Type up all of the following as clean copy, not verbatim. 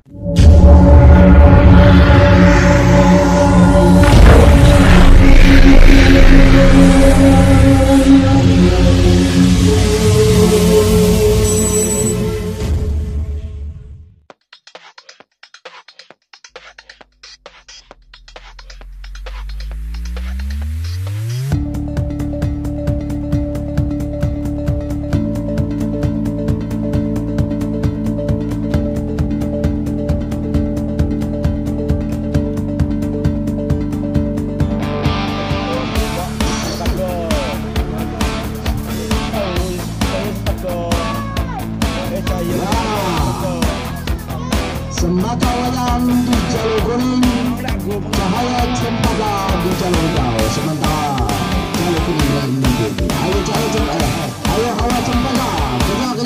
Sembaka wayang di jalur kuning, cahaya cempaka di jalur hijau. Sementara jalur kuning yang mengikuti. Ayo jalur cempaka, ayo hawa cempaka, kejar.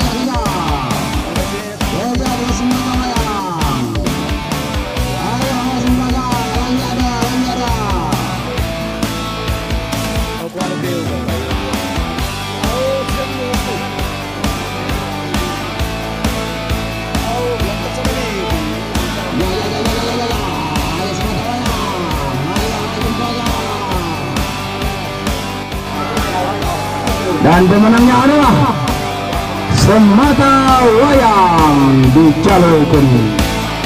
Kejar di sembaka wayang. Ayo hawa cempaka, lagi ada. Dan pemenangnya adalah Semata Wayang di jalur kuning.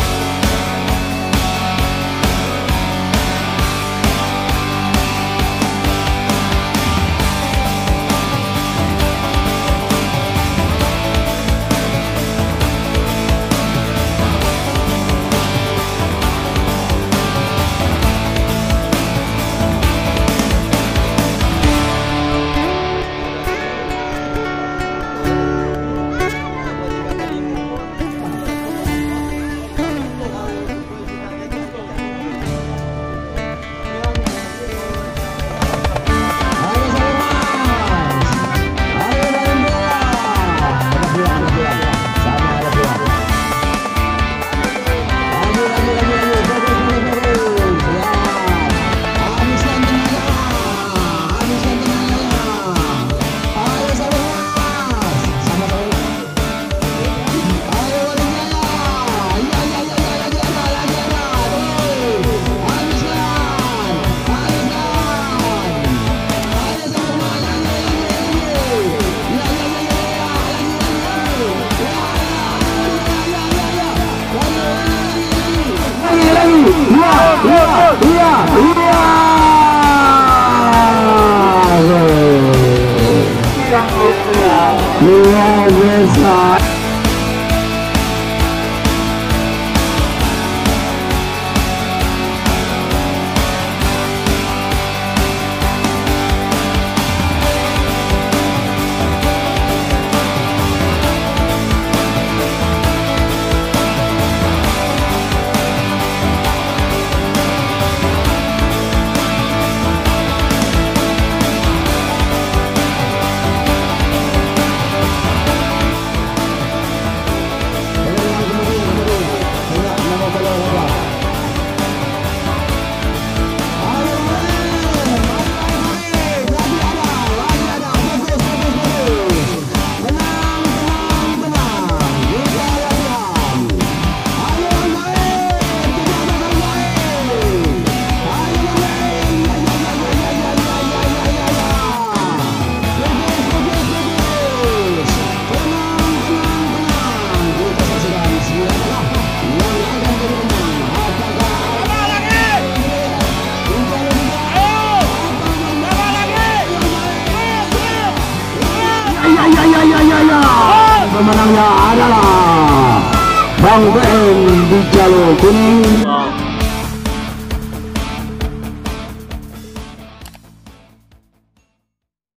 Luar biasa. Pemenangnya adalah Bang BM di jalur kuning.